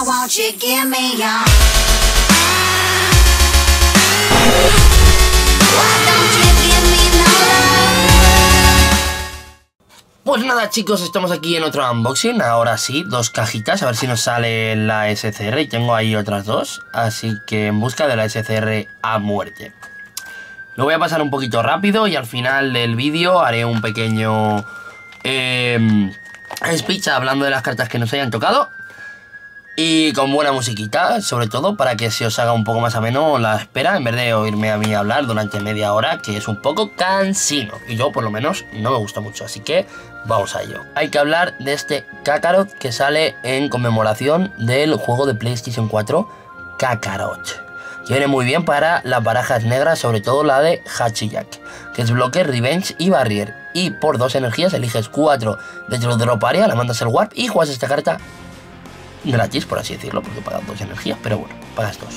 Won't you give me your... Why don't you give me no love? Pues nada chicos, estamos aquí en otro unboxing. Ahora sí, 2 cajitas, a ver si nos sale la SCR. Y tengo ahí otras 2, así que en busca de la SCR a muerte. Lo voy a pasar un poquito rápido y al final del vídeo haré un pequeño speech hablando de las cartas que nos hayan tocado. Y con buena musiquita, sobre todo, para que se os haga un poco más ameno la espera, en vez de oírme a mí hablar durante media hora, que es un poco cansino. Y yo, por lo menos, no me gusta mucho, así que vamos a ello. Hay que hablar de este Kakarot que sale en conmemoración del juego de PlayStation 4, Kakarot. Que viene muy bien para las barajas negras, sobre todo la de Hachiyak, que es bloque, revenge y barrier. Y por 2 energías eliges 4 de tu drop area, la mandas al warp y juegas esta carta gratis, por así decirlo, porque pagas 2 energías, pero bueno, pagas 2.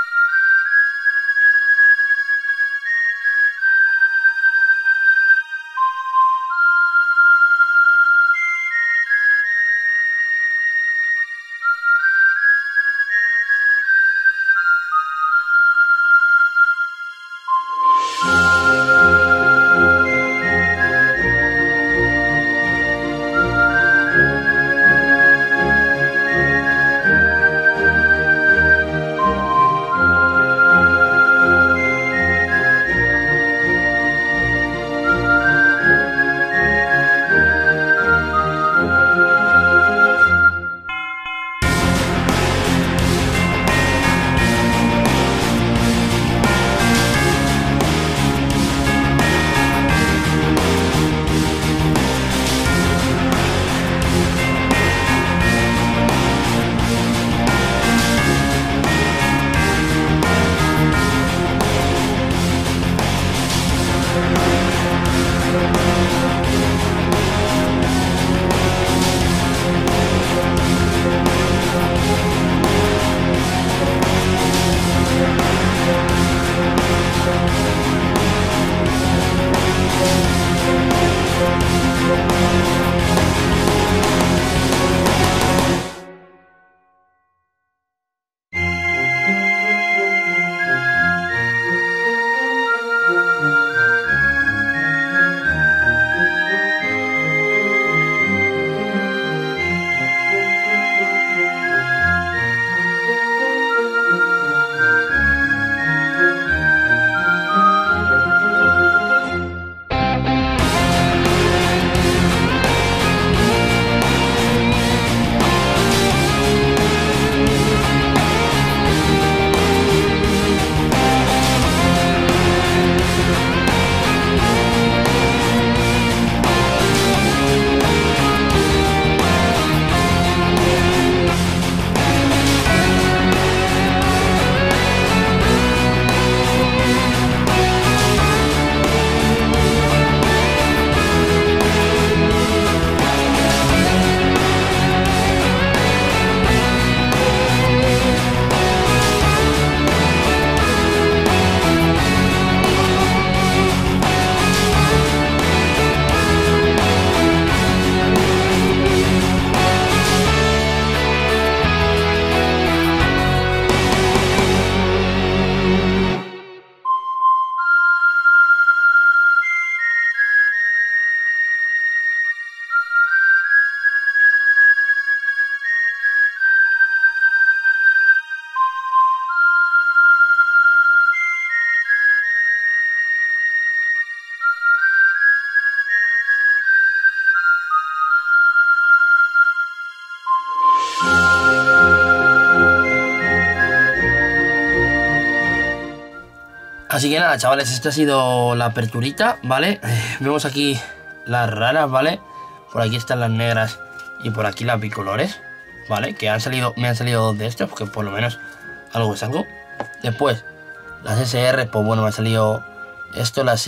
Así que nada, chavales, esta ha sido la aperturita, ¿vale? Vemos aquí las raras, ¿vale? Por aquí están las negras y por aquí las bicolores, ¿vale? Que me han salido dos de estos, porque por lo menos algo es algo. Después, las SR, pues bueno, me han salido esto, las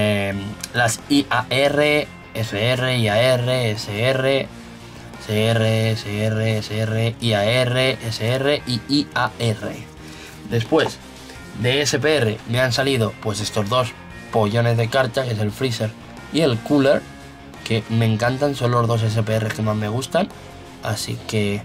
IAR, SR, IAR, SR, CR, SR, SR, IAR, SR y IAR. Después, de SPR me han salido pues estos dos pollones de carta, que es el freezer y el cooler, que me encantan, son los dos SPR que más me gustan, así que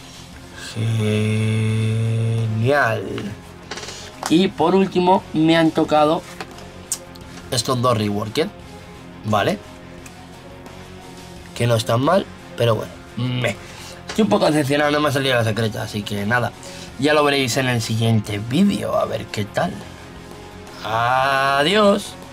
genial. Y por último me han tocado estos dos reworked, ¿vale? Que no están mal, pero bueno, estoy un poco decepcionado, no me ha salido la secreta, así que nada, ya lo veréis en el siguiente vídeo, a ver qué tal. Adiós.